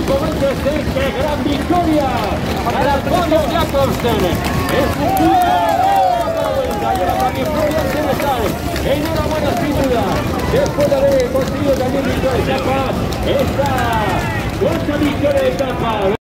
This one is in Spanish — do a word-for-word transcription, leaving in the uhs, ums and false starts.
cinco veintiséis, ¡qué gran victoria! Para Antonio Jacobsen. Es un punto para la vuelta. Y ahora también Florian Senesal. Enhorabuena sin duda. Después de haber conseguido también victoria de etapa, esta cuarta victoria de etapa.